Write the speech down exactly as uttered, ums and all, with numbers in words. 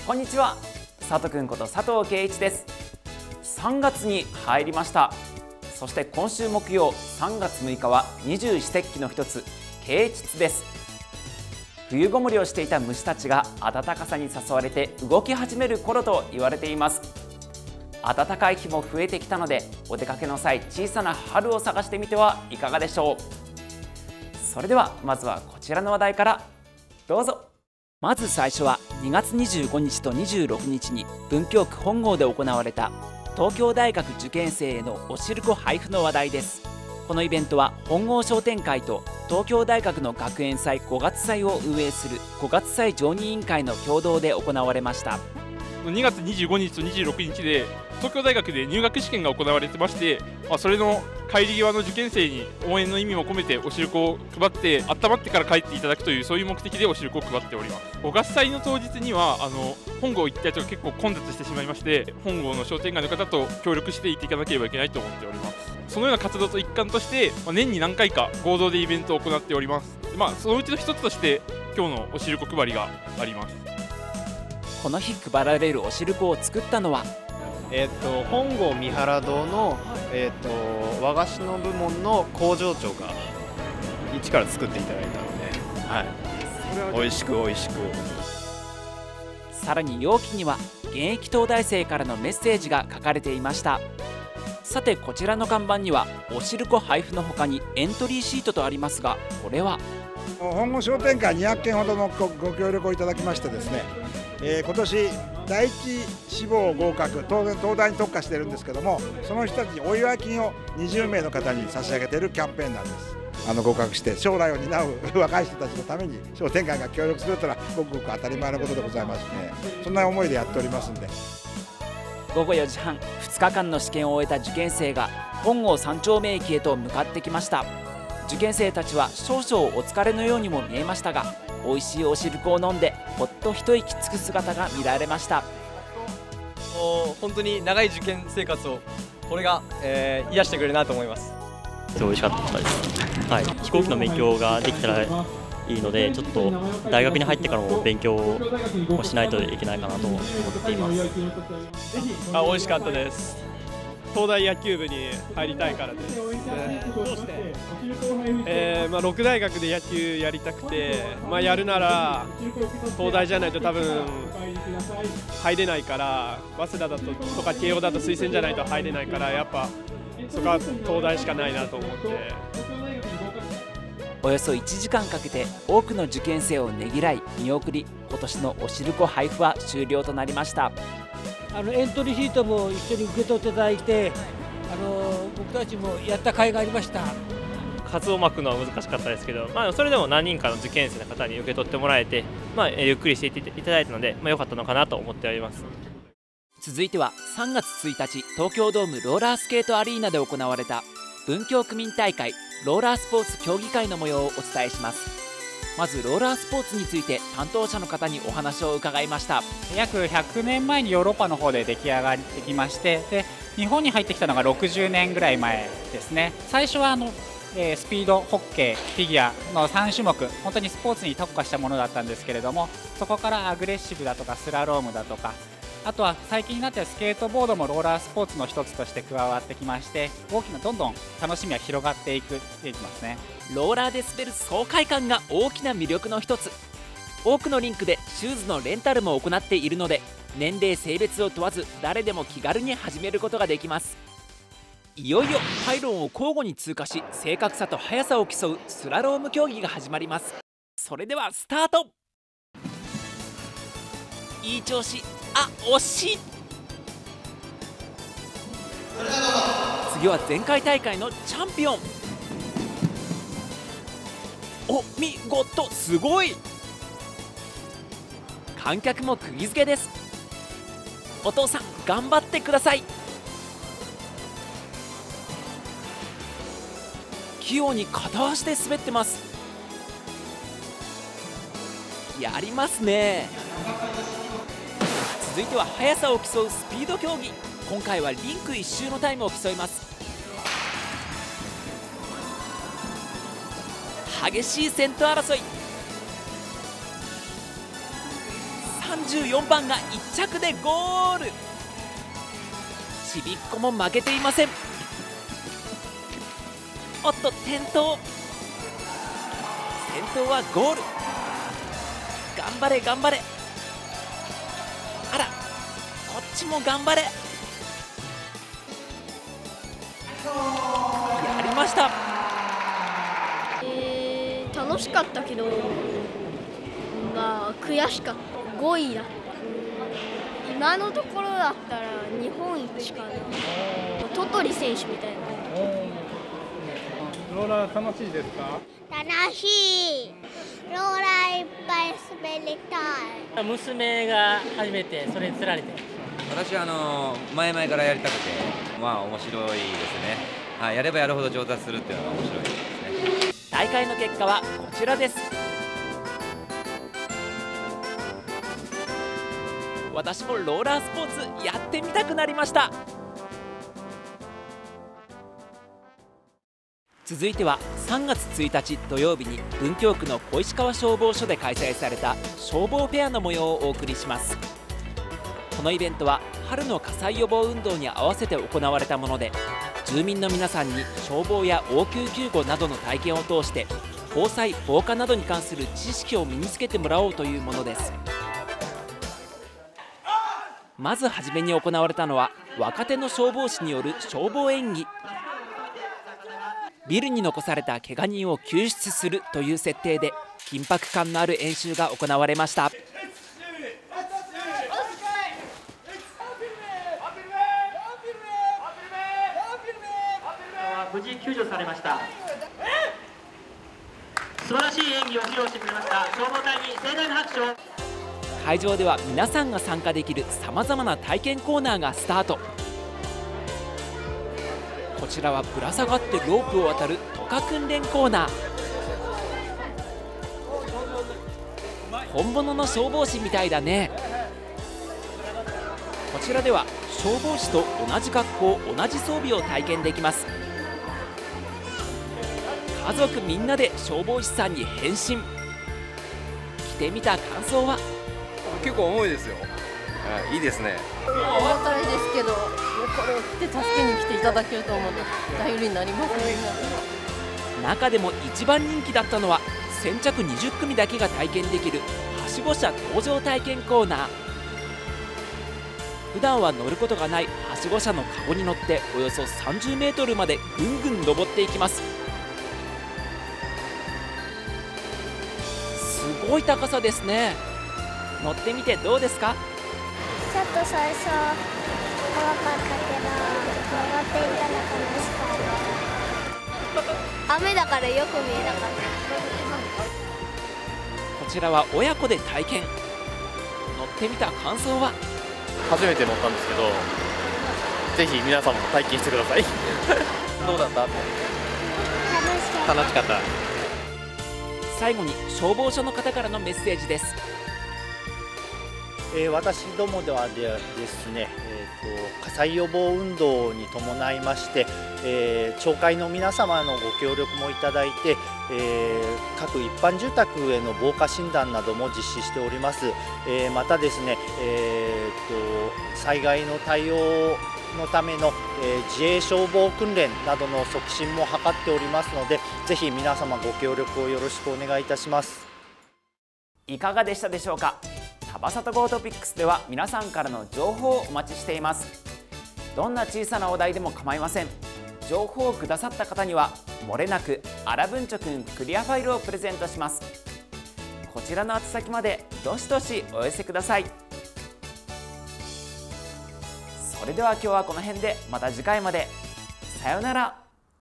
こんにちは、佐藤くんこと佐藤圭一です。さんがつに入りました。そして今週木曜さんがつむいかは二十四節気の一つ啓蟄です。冬ごもりをしていた虫たちが暖かさに誘われて動き始める頃と言われています。暖かい日も増えてきたので、お出かけの際小さな春を探してみてはいかがでしょう。それではまずはこちらの話題からどうぞ。まず最初はにがつにじゅうごにちとにじゅうろくにちに文京区本郷で行われた東京大学受験生へのおしるこ配布の話題です。このイベントは本郷商店会と東京大学の学園祭ごがつ祭を運営するごがつ祭常任委員会の共同で行われました。 にがつにじゅうごにちとにじゅうろくにちで東京大学で入学試験が行われてまして、まあ、それの帰り際の受験生に応援の意味も込めておしるこを配って温まってから帰っていただくという、そういう目的でおしるこを配っております。ごがつ祭の当日にはあの本郷一帯とか結構混雑してしまいまして、本郷の商店街の方と協力していっていかなければいけないと思っております。そのような活動と一環として、まあ、年に何回か合同でイベントを行っております。まあ、そのうちの一つとして今日のおしるこ配りがあります。 この日配られるおしるこを作ったのはえー、と本郷三原堂の、えー、と和菓子の部門の工場長が一から作っていただいたので、はい、美味しく美味しく。 さらに容器には現役東大生からのメッセージが書かれていました。さてこちらの看板にはおしるこ配布の他にエントリーシートとありますが、これは本郷商店会にひゃっけんほどの ご, ご協力をいただきましてですね、えー、今年第一志望合格、当然東大に特化しているんですけども、その人たちにお祝い金をにじゅうめいの方に差し上げているキャンペーンなんです。あの合格して将来を担う若い人たちのために商店会が協力するというのはごくごく当たり前のことでございまして、ね、そんな思いでやっておりますんで。 ごごよじはん、ふつかかんの試験を終えた受験生が本郷三丁目駅へと向かってきました。受験生たちは少々お疲れのようにも見えましたが、美味しいおしるこを飲んでほっと一息つく姿が見られました。 本当に長い受験生活をこれが、えー、癒してくれるなと思います。 すごい美味しかったです、はい、飛行機の勉強ができたらいいので、ちょっと大学に入ってからも勉強をしないといけないかなと思っています。 あ、美味しかったです。東大野球部に入りたいからです。どうして？えーまあ、ろく大学で野球やりたくて、まあ、やるなら東大じゃないと多分入れないから、早稲田だととか慶応だと推薦じゃないと入れないから、やっぱそこは東大しかないなと思って。 およそいちじかんかけて多くの受験生をねぎらい見送り、今年のおしるこ配布は終了となりました。 あのエントリーシートも一緒に受け取っていただいて、あの僕たちもやった甲斐がありました。 数を巻くのは難しかったですけど、まあ、それでも何人かの受験生の方に受け取ってもらえて、まあ、ゆっくりしていただいたので、まあ、良かったのかなと思っております。 続いてはさんがつついたち、東京ドームローラースケートアリーナで行われた文京区民大会ローラースポーツ競技会の模様をお伝えします。まずローラースポーツについて担当者の方にお話を伺いました。 約ひゃくねんまえにヨーロッパの方で出来上がってきまして、で日本に入ってきたのがろくじゅうねんぐらい前ですね。最初はあの、えー、スピード、ホッケー、フィギュアのさんしゅもく、本当にスポーツに特化したものだったんですけれども、そこからアグレッシブだとかスラロームだとか、あとは最近になってスケートボードもローラースポーツの一つとして加わってきまして、大きなどんどん楽しみは広がっていくっていきますね。 ローラーで滑る爽快感が大きな魅力の一つ。多くのリンクでシューズのレンタルも行っているので、年齢性別を問わず誰でも気軽に始めることができます。いよいよパイロンを交互に通過し、正確さと速さを競うスラローム競技が始まります。それではスタート。いい調子。あ、惜しい。次は前回大会のチャンピオン。お見事、すごい。観客も釘付けです。お父さん頑張ってください。器用に片足で滑ってます。やりますね。続いては速さを競うスピード競技。今回はリンク一周のタイムを競います。激しい先頭争い。ささんじゅうよんばんがいっ着でゴール。ちびっこも負けていません。おっと転倒。先頭はゴール。頑張れ頑張れ。あらこっちも頑張れ。やりました。 えー、楽しかったけど、まあ悔しかった。ごいだった。今のところだったら日本一かな。トトリ選手みたいな。 ローラー楽しいですか？ 楽しい。ローラーいっぱい滑りたい。 娘が初めてそれにつられて。 私はあの前々からやりたくて、まあ面白いですね。はい、やればやるほど上達するっていうのが面白いですね。 大会の結果はこちらです。私もローラースポーツやってみたくなりました。続いてはさんがつついたち土曜日に文京区の小石川消防署で開催された消防フェアの模様をお送りします。このイベントは春の火災予防運動に合わせて行われたもので、住民の皆さんに消防や応急救護などの体験を通して防災・防火などに関する知識を身につけてもらおうというものです。まずはじめに行われたのは若手の消防士による消防演技。ビルに残された怪我人を救出するという設定で緊迫感のある演習が行われました。 無事救助されました。素晴らしい演技を披露してくれました消防隊に盛大な拍手を。 会場では皆さんが参加できるさまざまな体験コーナーがスタート。こちらはぶら下がってロープを渡る渡河訓練コーナー。本物の消防士みたいだね。こちらでは消防士と同じ格好同じ装備を体験できます。家族みんなで消防士さんに変身。着てみた感想は？ 結構重いですよ。はい、いいですね。 重たいですけど、これを着て助けに来ていただけると思うと頼りになりますね。 中でも一番人気だったのは先着にじゅっくみだけが体験できるはしご車搭乗体験コーナー。普段は乗ることがないはしご車のカゴに乗っておよそさんじゅうメートルまでぐんぐん登っていきます。すごい高さですね。乗ってみてどうですか？ ちょっと最初怖かったけど登っていたら楽しかった。雨だからよく見えなかった。 こちらは親子で体験。乗ってみた感想は？ 初めて乗ったんですけど、ぜひ皆さんも体験してください。どうだった？楽しかった。 最後に消防署の方からのメッセージです。 えー、私どもではでですね、えーと、火災予防運動に伴いまして、えー、町会の皆様のご協力もいただいて、えー、各一般住宅への防火診断なども実施しております。えー、またですね、えーと、災害の対応のための、えー、自衛消防訓練などの促進も図っておりますので、ぜひ皆様ご協力をよろしくお願いいたします。 いかがでしたでしょうか？タバサトゴートピックスでは皆さんからの情報をお待ちしています。どんな小さなお題でも構いません。情報をくださった方にはもれなくアラ文書くんクリアファイルをプレゼントします。こちらの宛先までどしどしお寄せください。それでは今日はこの辺で、また次回まで。さようなら。